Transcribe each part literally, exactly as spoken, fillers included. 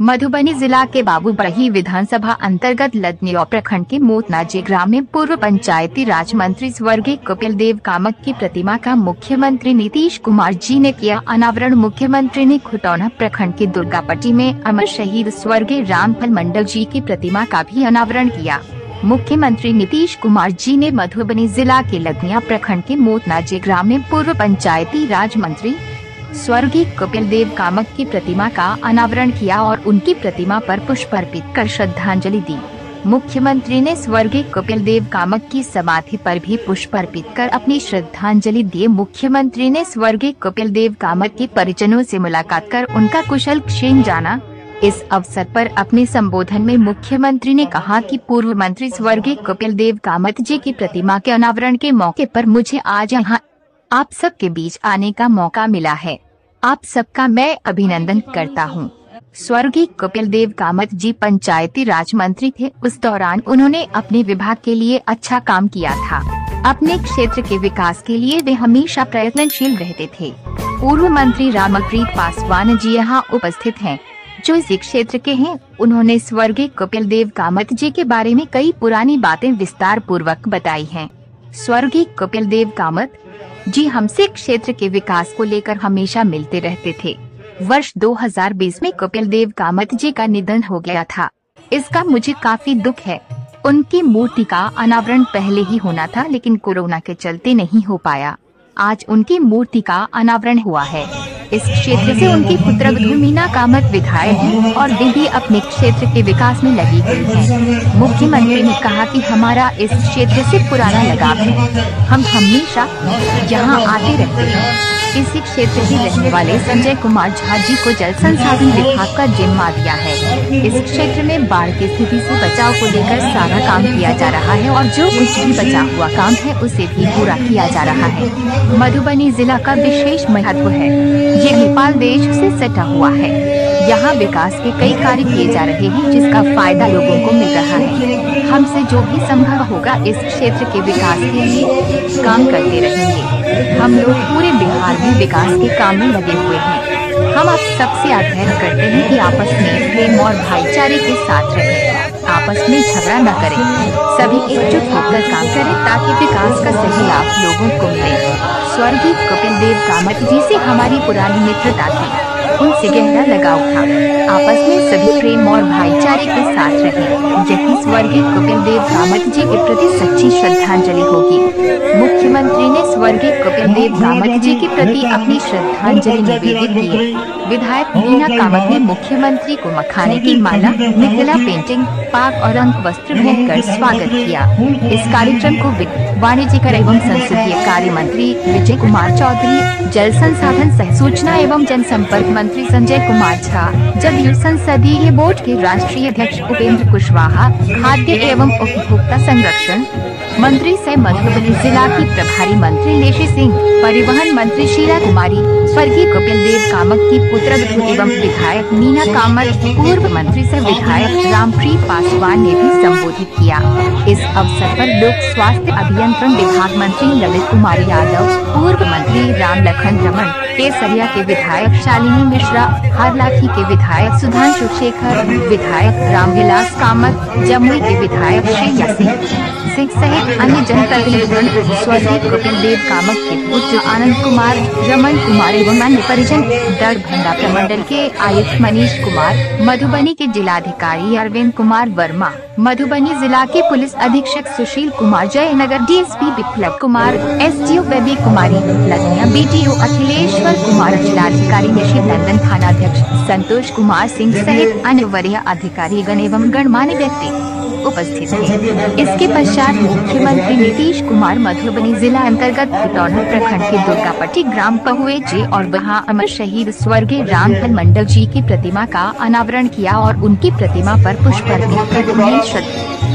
मधुबनी जिला के बाबूबरही विधानसभा अंतर्गत लदनिया प्रखंड के मोतनाजी ग्राम में पूर्व पंचायती राज मंत्री स्वर्गीय कपिल देव कामत की प्रतिमा का मुख्यमंत्री नीतीश कुमार जी ने किया अनावरण। मुख्यमंत्री ने खुटौना प्रखंड के दुर्गापट्टी में अमर शहीद स्वर्गीय रामफल मंडल जी की प्रतिमा का भी अनावरण किया। मुख्यमंत्री नीतीश कुमार जी ने मधुबनी जिला के लदनिया प्रखंड के मोतनाजी ग्राम में पूर्व पंचायती राज मंत्री स्वर्गीय कपिल देव कामत की प्रतिमा का अनावरण किया और उनकी प्रतिमा पर पुष्प अर्पित कर श्रद्धांजलि दी। मुख्यमंत्री ने स्वर्गीय कपिल देव कामत की समाधि पर भी पुष्प अर्पित कर अपनी श्रद्धांजलि दी। मुख्यमंत्री ने स्वर्गीय कपिल देव कामत के परिजनों से मुलाकात कर उनका कुशल क्षेम जाना। इस अवसर पर अपने संबोधन में मुख्यमंत्री ने कहा कि पूर्व मंत्री स्वर्गीय कपिल देव कामत जी की प्रतिमा के अनावरण के मौके पर मुझे आज यहाँ आप सबके बीच आने का मौका मिला है। आप सबका मैं अभिनंदन करता हूँ। स्वर्गीय कपिल देव कामत जी पंचायती राज मंत्री थे। उस दौरान उन्होंने अपने विभाग के लिए अच्छा काम किया था। अपने क्षेत्र के विकास के लिए वे हमेशा प्रयत्नशील रहते थे। पूर्व मंत्री रामप्रीत पासवान जी यहाँ उपस्थित हैं, जो इसी क्षेत्र के हैं। उन्होंने स्वर्गीय कपिल देव कामत जी के बारे में कई पुरानी बातें विस्तार पूर्वक बताई हैं। स्वर्गीय कपिल देव कामत जी हमसे क्षेत्र के विकास को लेकर हमेशा मिलते रहते थे। वर्ष दो हज़ार बीस में कपिल देव कामत जी का निधन हो गया था। इसका मुझे काफी दुख है। उनकी मूर्ति का अनावरण पहले ही होना था, लेकिन कोरोना के चलते नहीं हो पाया। आज उनकी मूर्ति का अनावरण हुआ है। इस क्षेत्र से उनकी पुत्रवधू मीना कामत विधायक हैं और वे भी अपने क्षेत्र के विकास में लगी हुई हैं। मुख्यमंत्री ने कहा कि हमारा इस क्षेत्र से पुराना लगाव है। हम हमेशा यहाँ आते रहते हैं। इसी क्षेत्र के रहने वाले संजय कुमार झा जी को जल संसाधन विभाग का जिम्मा दिया है। इस क्षेत्र में बाढ़ की स्थिति से बचाव को लेकर सारा काम किया जा रहा है और जो कुछ भी बचा हुआ काम है उसे भी पूरा किया जा रहा है। मधुबनी जिला का विशेष महत्व है। ये नेपाल देश से सटा हुआ है। यहाँ विकास के कई कार्य किए जा रहे हैं, जिसका फायदा लोगों को मिल रहा है। हमसे जो भी संभव होगा इस क्षेत्र के विकास के लिए काम करते रहेंगे। हम लोग पूरे बिहार में विकास के काम में लगे हुए हैं। हम आप सबसे आग्रह करते हैं कि आपस में प्रेम और भाईचारे के साथ रहें, आपस में झगड़ा न करें, सभी एकजुट होकर काम करें ताकि विकास का सही लाभ लोगों को मिले। स्वर्गीय कपिल देव कामत जी से हमारी पुरानी मित्रता थी, उनसे गहरा लगाव था। आपस में सभी प्रेम और भाईचारे के साथ रहें। यही स्वर्गीय कपिल देव कामत जी के प्रति सच्ची श्रद्धांजलि होगी। मुख्यमंत्री ने स्वर्गीय कपिल देव कामत जी के प्रति अपनी श्रद्धांजलि निवेदित की। विधायक मीना कामत ने मुख्यमंत्री को मखाने की माला, मिथिला पेंटिंग, पाक और अंक वस्त्र भेंटकर स्वागत किया। इस कार्यक्रम को वाणिज्यकर एवं संसदीय कार्य मंत्री विजय कुमार चौधरी, जल संसाधन सह सूचना एवं जनसंपर्क मंत्री संजय कुमार झा, जदयू संसदीय बोर्ड के राष्ट्रीय अध्यक्ष उपेंद्र कुशवाहा, खाद्य एवं उपभोक्ता संरक्षण मंत्री सह मधुबनी जिला की प्रभारी मंत्री लेशी सिंह, परिवहन मंत्री शीला कुमारी, स्वर्गीय कपिल देव कामत की पुत्रवधू एवं विधायक मीना कामत, पूर्व मंत्री सह विधायक रामप्रीत पासवान ने भी संबोधित किया। इस अवसर पर लोक स्वास्थ्य अभियंत्रण विभाग मंत्री ललित कुमार यादव, पूर्व मंत्री राम लखन रमन, केसरिया के विधायक शालिनी मिश्रा, हारलाखी के विधायक सुधांशु शेखर, विधायक रामविलास कामत, जमुई के विधायक श्रेया सिंह सिंह सहित अन्य जनप्रतिनिधिगण स्वर्गीय कपिल देव कामत के पुत्र आनंद कुमार, रमन कुमार एवं अन्य परिजन, दरभंगा प्रमंडल के आयुक्त मनीष कुमार, मधुबनी के जिलाधिकारी अरविंद कुमार वर्मा, मधुबनी जिला के पुलिस अधीक्षक Sushil Kumar, Jaynagar DSP Viplav Kumar, SDO Baby Kumari, Ladania BTO Akhileshwar Kumar, जिलाधिकारी निशित नंदन, थानाध्यक्ष संतोष कुमार सिंह सहित अन्य वरीय अधिकारी गण एवं गणमान्य व्यक्ति उपस्थित थे। इसके पश्चात मुख्यमंत्री नीतीश कुमार मधुबनी जिला अंतर्गत खुटौना प्रखंड के दुर्गापट्टी ग्राम पहुए जी और वहां अमर शहीद स्वर्गीय रामफल मंडल जी की प्रतिमा का अनावरण किया और उनकी प्रतिमा पर पुष्प अर्पित कर उन्हें श्रद्धांजलि।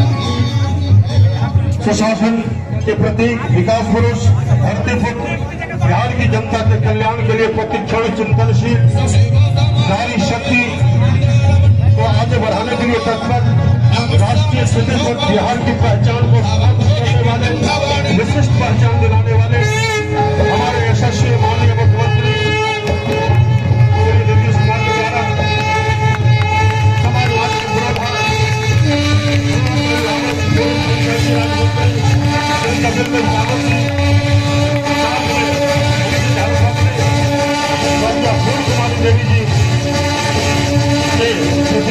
सुशासन के प्रतीक, विकास पुरुष, धरती पुत्र, बिहार की जनता के कल्याण के लिए प्रतिक्षण चिंतनशील, नारी शक्ति को आगे बढ़ाने के लिए तत्पर, राष्ट्रीय सतह पर बिहार की पहचान को स्थापित करने वाले, विशिष्ट पहचान दिलाने वाले हमारे यशस्वी माननीय मुख्यमंत्री श्री नीतीश कुमार के द्वारा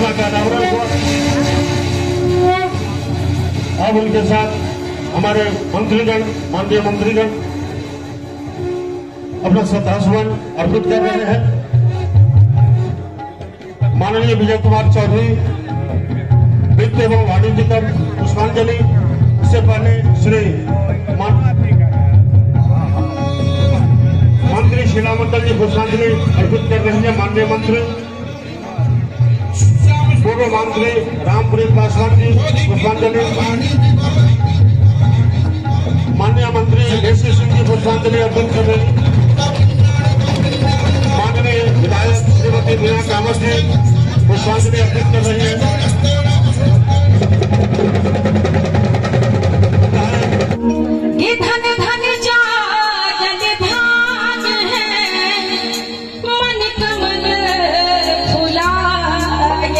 प्रतिमा का अनावरण हुआ। अब उनके साथ हमारे मंत्रीगण, माननीय मंत्रीगण अपना श्रद्धासुमन अर्पित कर रहे हैं। माननीय विजय कुमार चौधरी वित्त एवं वाणिज्य कर पुष्पांजलि। इससे पहले श्री मंत्री शीला मंडल जी पुष्पांजलि अर्पित कर रही है। माननीय मंत्री पूर्व मंत्री रामप्रीत पासवान जी पुष्पांजलि। माननीय मंत्री देसी सिंह जी पुष्पांजलि अर्पित कर रहे हैं। माननीय विधायक श्रीमती मीना कामत जी पुष्पांजलि अर्पित कर रही है। ये धन धन जागल भाग है, मन कमल फुलाय,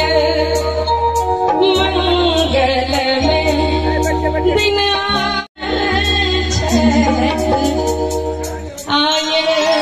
मंगल में दिन आए,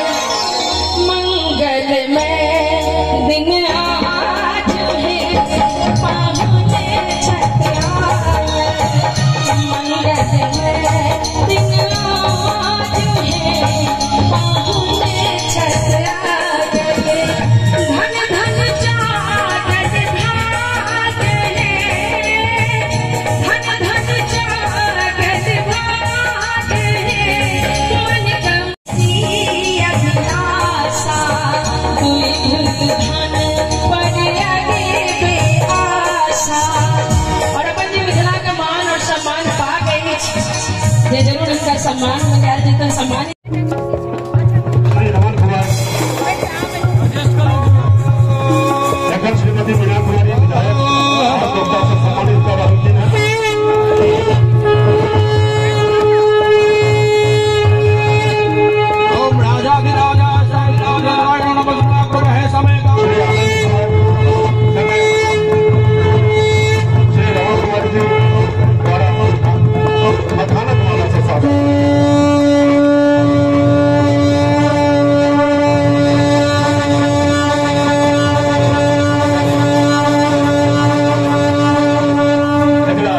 मंगल में दिन आज है, पाहुने छठ आए, मंगल में दिन आज है, पाहुने छठ आए। धन धन जागल भाग है, धन धन जागल भाग है, मन कमसी अभिलाषा, दुई धन पर आगे बेआशा। और अपन जी मिथिला का मान और सम्मान पा गई, ये जरूर इनका सम्मान हो जाए, जिनका सम्मान श्री रमन कुमार, लेखक श्रीमती मीना कुमारी विधायक डॉक्टर से सम्मानित कर रही है। ओम राजा की राजा साई राजा रावण नमस्कार कर रहे समय का श्री आनंद कुमार, श्री रमन कुमार जी द्वारा मथानक माला से स्वागत। अगला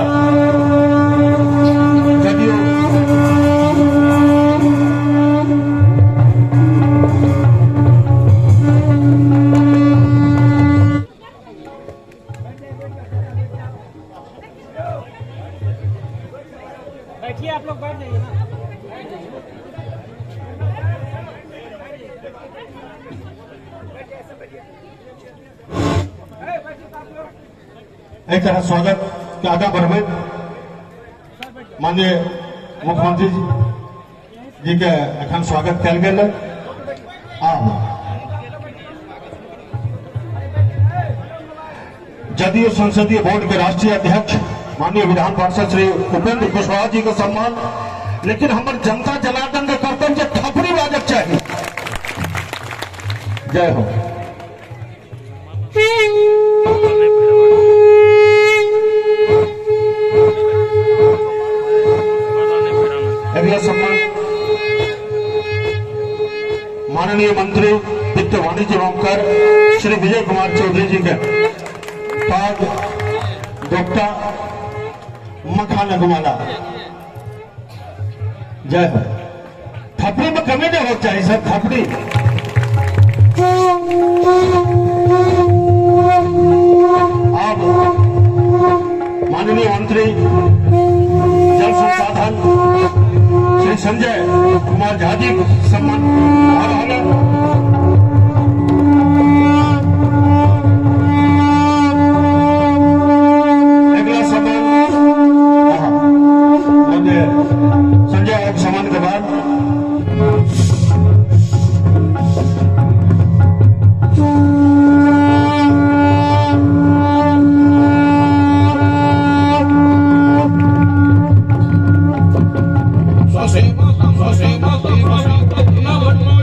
जदयू बैठिए, आप लोग बैठ जाइए ना। एक तरह स्वागत के आगा बढ़बे माननीय मुख्यमंत्री जी के अखन स्वागत कल गेल। जदयू संसदीय बोर्ड के राष्ट्रीय अध्यक्ष माननीय विधान पार्षद श्री उपेंद्र कुशवाहा जी का सम्मान, लेकिन हमारे जनता जनार्दन के कर्तव्य थपड़ी बाजक चाहिए। जय हो। अगला सम्मान माननीय मंत्री वित्त वाणिज्य एवं कर श्री विजय कुमार चौधरी जी के पाग डॉक्टर मखान गुमाला। जय हो। थपड़ी में कमी नहीं हो चाहिए सर, थपड़ी। अब माननीय मंत्री जल संसाधन श्री संजय कुमार झा जी सम्मान आ रहा है। अगला सम्मान संजय और सम्मान के बाद Sosima, sosima, sosima, sosima,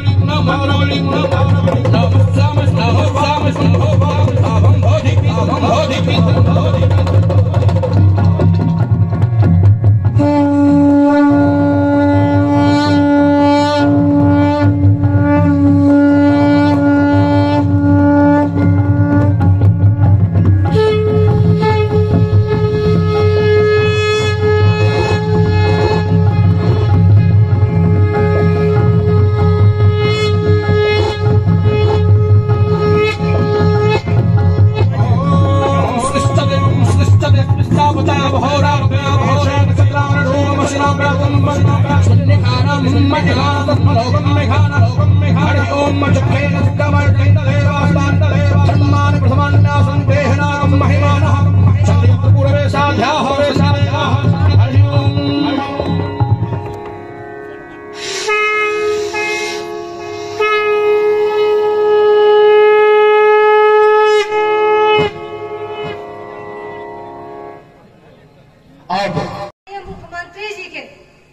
मुख्यमंत्री जी के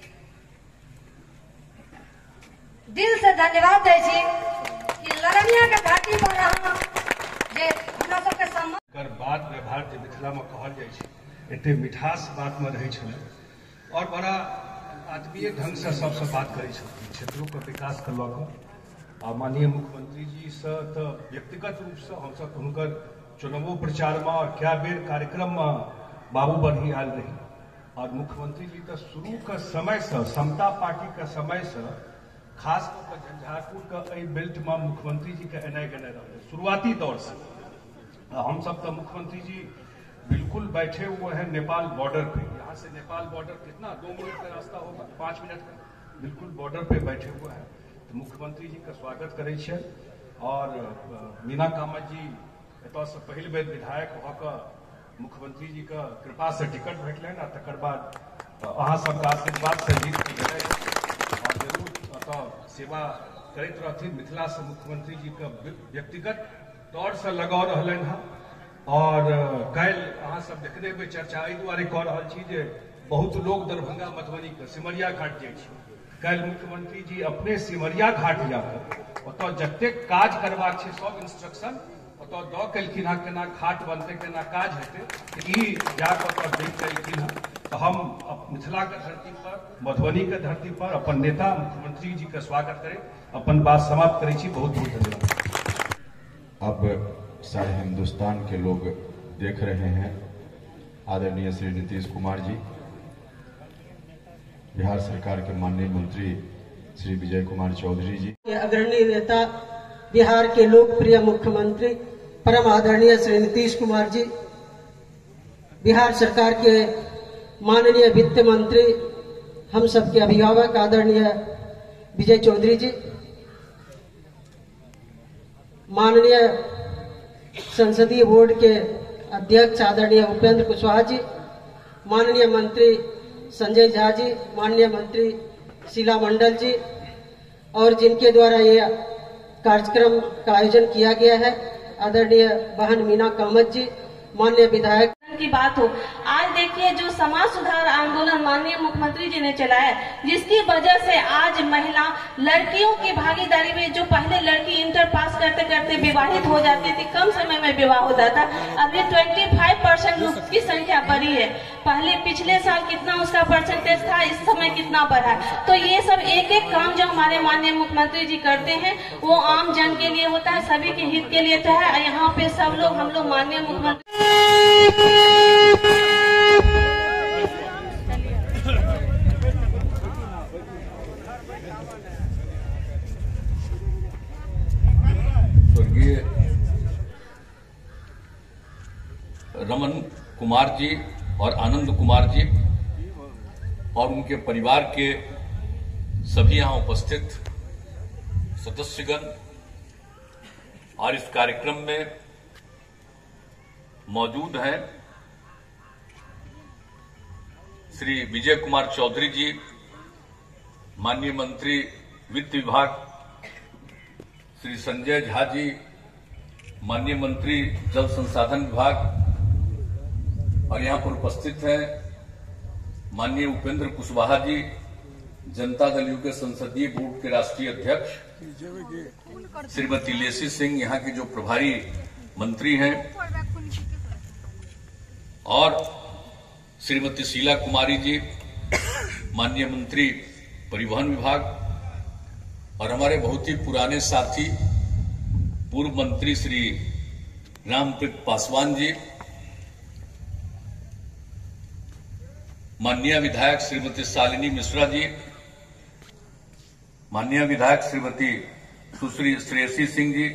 दिल से धन्यवाद दे छी कि लड़निया के घाटी पर अहाँ जे हमरा सबके सम्मान कर बात व्यवहार जे मिथिला में कहल जाइ छै एते मिठास बात में रहै छलै और बड़ा आत्मीय ढंग से सबसे बात करै छथिन क्षेत्रों के विकास के लऽ कऽ आ माननीय मुख्यमंत्री जी से तो व्यक्तिगत रूप से हम सब हुनकर चुनावो प्रचार में और क्या बेर कार्यक्रम में बाबू बढ़ी आयल रही और मुख्यमंत्री जी तो शुरू के समय से समता पार्टी के समय से खास कर झंझारपुर के बेल्ट में मुख्यमंत्री जी के एनाय गेनाय रहे शुरुआती दौर से हम सब तो मुख्यमंत्री जी बिल्कुल बैठे हुए हैं नेपाल बॉर्डर पे। यहाँ से नेपाल बॉर्डर कितना दो मिनट का रास्ता होगा, पांच मिनट का, बिल्कुल बॉर्डर पे बैठे हुए हैं। तो मुख्यमंत्री जी का स्वागत करे छे और मीना कामत जी एत से पहल बेर विधायक होकर मुख्यमंत्री जी का कृपा से टिकट भेटल आ तकर बाद अहाँ सबके आशीर्वाद से जीत के गए और जरूर अत सेवा करते रहथिन। मिथिला से मुख्यमंत्री जी का व्यक्तिगत तौर से लगाव रहलन है और कल अहाँ सब देखने में चर्चा एहि दुआरे कऽ रहल छी जे बहुत लोग दरभंगा मधुबनी के सिमरिया घाट जाइ छै। कल मुख्यमंत्री जी अपने सिमरिया घाट जाकर ओतऽ जतेक काज करबाक छै सब इंस्ट्रक्शन ओतऽ दऽ केलखिन हँ, केना घाट बनतै, केना काज हेतै, ई जाकऽ ओतऽ देख केलखिन हँ। तो हम मिथिला के धरती पर, मधुबनी के धरती पर अपन नेता मुख्यमंत्री जी का स्वागत करें, अपन बात समाप्त करै छी। बहुत बहुत धन्यवाद। अब सारे हिंदुस्तान के लोग देख रहे हैं आदरणीय श्री नीतीश कुमार जी, बिहार सरकार के माननीय मंत्री श्री विजय कुमार चौधरी जी, अग्रणी नेता बिहार के लोकप्रिय मुख्यमंत्री परम आदरणीय श्री नीतीश कुमार जी, बिहार सरकार के माननीय वित्त मंत्री हम सबके अभिभावक आदरणीय विजय चौधरी जी, माननीय संसदीय बोर्ड के अध्यक्ष आदरणीय उपेंद्र कुशवाहा जी, माननीय मंत्री संजय झा जी, माननीय मंत्री शीला मंडल जी और जिनके द्वारा ये कार्यक्रम का आयोजन किया गया है आदरणीय बहन मीना कामत जी, माननीय विधायक की बात हो। आज देखिए जो समाज सुधार आंदोलन माननीय मुख्यमंत्री जी ने चलाया, जिसकी वजह से आज महिला लड़कियों की भागीदारी में, जो पहले लड़की इंटर पास करते करते विवाहित हो जाती थी, कम समय में विवाह होता था, अभी पच्चीस परसेंट उसकी संख्या बढ़ी है। पहले पिछले साल कितना उसका परसेंटेज था, इस समय कितना बढ़ा है। तो ये सब एक एक काम जो हमारे माननीय मुख्यमंत्री जी करते हैं वो आम जन के लिए होता है, सभी के हित के लिए तो है। यहाँ पे सब लोग हम लोग माननीय मुख्यमंत्री स्वर्गीय रमन कुमार जी और आनंद कुमार जी और उनके परिवार के सभी यहाँ उपस्थित सदस्यगण और इस कार्यक्रम में मौजूद हैं श्री विजय कुमार चौधरी जी, माननीय मंत्री वित्त विभाग, श्री संजय झा जी, माननीय मंत्री जल संसाधन विभाग, और यहाँ पर उपस्थित हैं माननीय उपेंद्र कुशवाहा जी, जनता दल यू के संसदीय बोर्ड के राष्ट्रीय अध्यक्ष, श्रीमती लेसी सिंह यहाँ की जो प्रभारी मंत्री हैं, और श्रीमती शीला कुमारी जी, माननीय मंत्री परिवहन विभाग, और हमारे बहुत ही पुराने साथी पूर्व मंत्री श्री रामप्रीत पासवान जी, माननीय विधायक श्रीमती शालिनी मिश्रा जी, माननीय विधायक श्रीमती सुश्री श्रेयसी सिंह जी,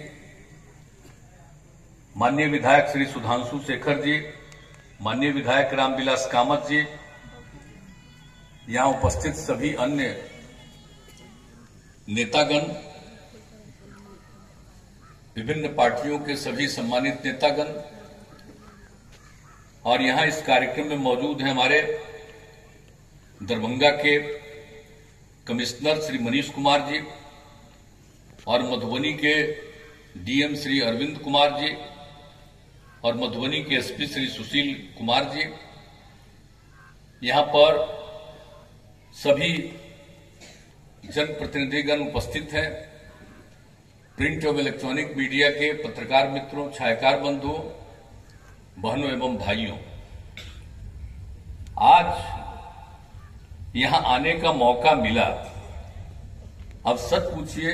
माननीय विधायक श्री सुधांशु शेखर जी, माननीय विधायक रामविलास कामत जी, यहाँ उपस्थित सभी अन्य नेतागण, विभिन्न पार्टियों के सभी सम्मानित नेतागण और यहां इस कार्यक्रम में मौजूद हैं हमारे दरभंगा के कमिश्नर श्री मनीष कुमार जी और मधुबनी के डीएम श्री अरविंद कुमार जी और मधुबनी के एसपी श्री सुशील कुमार जी। यहां पर सभी जनप्रतिनिधिगण उपस्थित हैं। प्रिंट एवं इलेक्ट्रॉनिक मीडिया के पत्रकार मित्रों, छायाकार बंधुओं, बहनों एवं भाइयों, आज यहां आने का मौका मिला। अब सच पूछिए,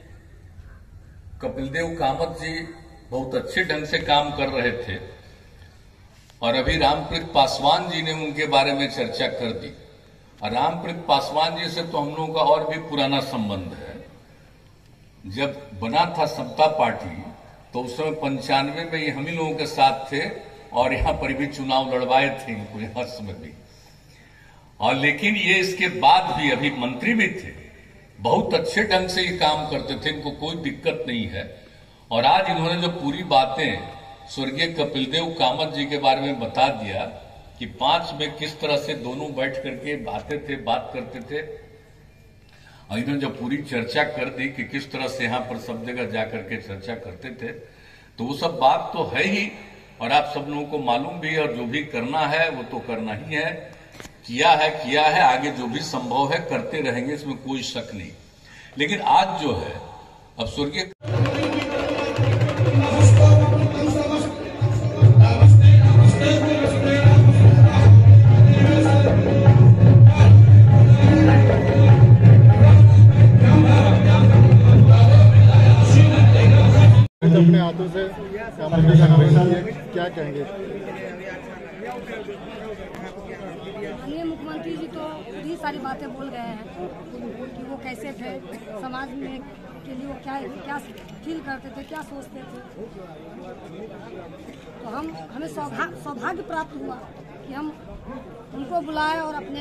कपिल देव कामत जी बहुत अच्छे ढंग से काम कर रहे थे और अभी रामप्रीत पासवान जी ने उनके बारे में चर्चा कर दी। और रामप्रीत पासवान जी से तो हम लोगों का और भी पुराना संबंध है। जब बना था समता पार्टी तो उस समय पंचानवे में ये हम ही लोगों के साथ थे और यहां पर भी चुनाव लड़वाए थे इनको हर समय भी। और लेकिन ये इसके बाद भी अभी मंत्री भी थे, बहुत अच्छे ढंग से ये काम करते थे, इनको कोई दिक्कत नहीं है। और आज इन्होंने जो पूरी बातें स्वर्गीय कपिल देव कामत जी के बारे में बता दिया कि पांच में किस तरह से दोनों बैठ करके आते थे, बात करते थे, और इन्होंने जो पूरी चर्चा कर दी कि किस तरह से यहां पर सब जगह जाकर के चर्चा करते थे, तो वो सब बात तो है ही और आप सब लोगों को मालूम भी है। और जो भी करना है वो तो करना ही है, किया है किया है, आगे जो भी संभव है करते रहेंगे, इसमें कोई शक नहीं। लेकिन आज जो है अब स्वर्गीय अपने हाथों से क्या कहेंगे? माननीय मुख्यमंत्री जी तो ये सारी बातें बोल गए हैं कि वो कैसे थे, समाज में के लिए वो क्या क्या फील करते थे, क्या सोचते थे। तो हम हमें सौभाग्य सौभाग्य प्राप्त हुआ कि हम उनको बुलाए और अपने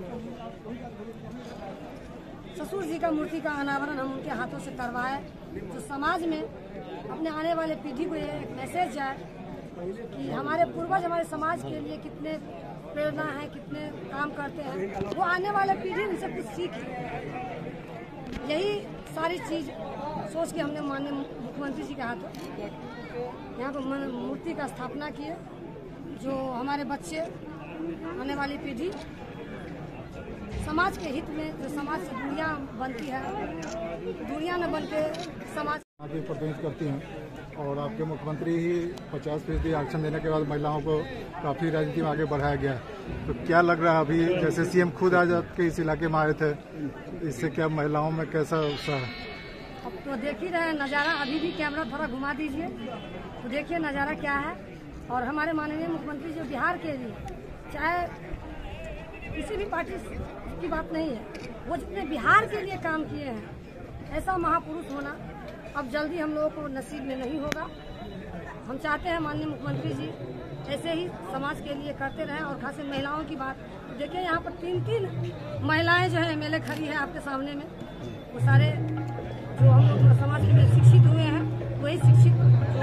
ससुर जी का मूर्ति का अनावरण हम उनके हाथों से करवाए, तो समाज में अपने आने वाले पीढ़ी को ये एक मैसेज जाए कि हमारे पूर्वज हमारे समाज के लिए कितने प्रेरणा है, कितने काम करते हैं, वो आने वाले पीढ़ी उनसे कुछ सीखे। यही सारी चीज सोच के हमने माननीय मुख्यमंत्री जी के हाथों यहाँ पर मूर्ति का स्थापना किए, जो हमारे बच्चे, आने वाली पीढ़ी समाज के हित में, जो समाज से दुनिया बनती है, दुनिया न बन के समाज आगे प्रतिनिधित्व करती हैं। और आपके मुख्यमंत्री ही पचास फीसदी आरक्षण देने के बाद महिलाओं को काफ़ी राजनीति में आगे बढ़ाया गया है, तो क्या लग रहा है अभी जैसे सीएम खुद आज के इस इलाके में आए थे, इससे क्या महिलाओं में कैसा उत्साह है? अब तो देख ही रहे नज़ारा, अभी भी कैमरा थोड़ा घुमा दीजिए तो देखिए नज़ारा क्या है। और हमारे माननीय मुख्यमंत्री जो बिहार के लिए, चाहे किसी भी पार्टी की बात नहीं है, वो जितने बिहार के लिए काम किए हैं, ऐसा महापुरुष होना अब जल्दी हम लोगों को नसीब में नहीं होगा। हम चाहते हैं माननीय मुख्यमंत्री जी ऐसे ही समाज के लिए करते रहें। और खास महिलाओं की बात देखिए, यहाँ पर तीन तीन महिलाएं जो है एमएलए खड़ी है आपके सामने में, वो सारे जो हम लोग समाज के लिए शिक्षित हुए हैं, वही शिक्षित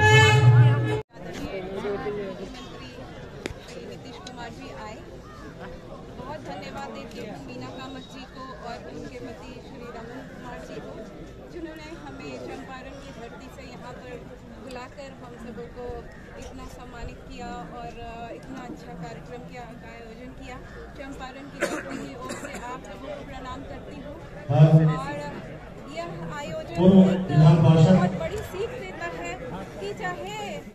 नीतीश कुमार जी आए। बहुत धन्यवाद देती हूँ मीना कामत जी को और उनके पति श्री रमन कुमार जी को, जिन्होंने हमें चंपारण की धरती से यहाँ पर बुलाकर हम सबों को इतना सम्मानित किया और इतना अच्छा कार्यक्रम किया का आयोजन किया। चंपारण की धरती की ओर से आप सबों को प्रणाम करती हूँ। और यह आयोजन बहुत बड़ी सीख देता है कि चाहे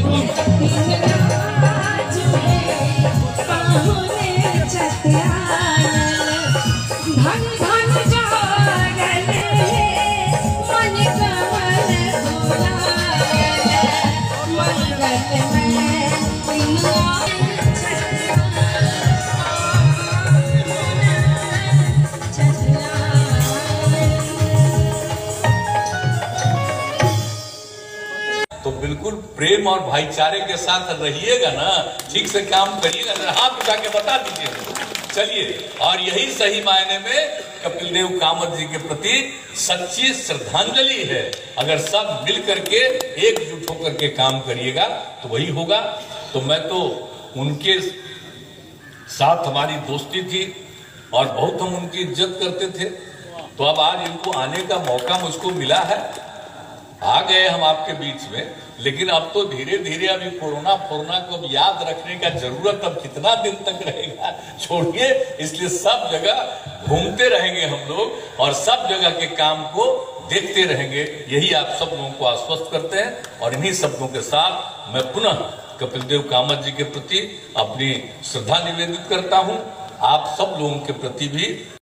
तो बिल्कुल प्रेम और भाईचारे के साथ रहिएगा ना, ठीक से काम करिएगा ना। हाथ उठा के बता दीजिए। चलिए, और यही सही मायने में कपिल देव कामत जी के प्रति सच्ची श्रद्धांजलि है। अगर सब मिल करके एकजुट होकर के काम करिएगा तो वही होगा। तो मैं तो उनके साथ हमारी दोस्ती थी और बहुत हम उनकी इज्जत करते थे। तो अब आज इनको आने का मौका मुझको मिला है, आ गए हम आपके बीच में। लेकिन अब तो धीरे धीरे अभी कोरोना फोरोना को याद रखने का जरूरत अब कितना दिन तक रहेगा, छोड़िए। इसलिए सब जगह घूमते रहेंगे हम लोग और सब जगह के काम को देखते रहेंगे, यही आप सब लोगों को आश्वस्त करते हैं। और इन्हीं शब्दों के साथ मैं पुनः कपिल देव कामत जी के प्रति अपनी श्रद्धा निवेदित करता हूं। आप सब लोगों के प्रति भी